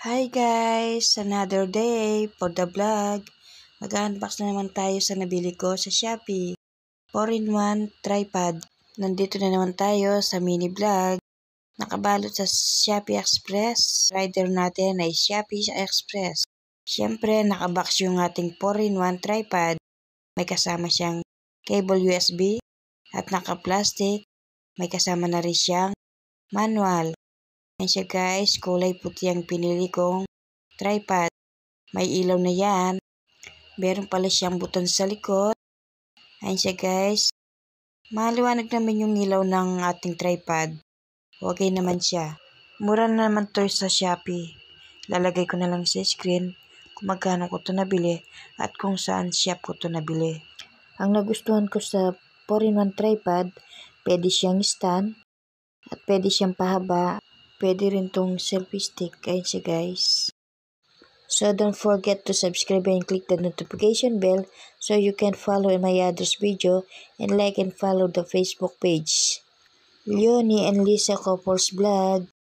Hi guys! Another day for the vlog. Mag-unbox na naman tayo sa nabili ko sa Shopee. 4-in-1 tripod. Nandito na naman tayo sa mini vlog. Nakabalot sa Shopee Express. Rider natin ay Shopee Express. Siyempre, nakabox yung ating 4-in-1 tripod. May kasama siyang cable USB at naka-plastic. May kasama na rin siyang manual. Ayan siya guys, kulay puti ang pinili kong tripod. May ilaw na yan. Meron pala siyang buton sa likod. Ayan siya guys. Maliwanag naman yung ilaw ng ating tripod. Okay naman siya. Mura na naman to sa Shopee. Lalagay ko na lang sa screen kung magkano ko to nabili at kung saan shop ko to nabili. Ang nagustuhan ko sa 4-in-1 tripod, pwede siyang stand at pwede siyang pahaba. Pwede rin tong selfie stick. Ayan siya guys. So don't forget to subscribe and click the notification bell so you can follow my others video and like and follow the Facebook page. Leonie and Lisa Couples Vlog.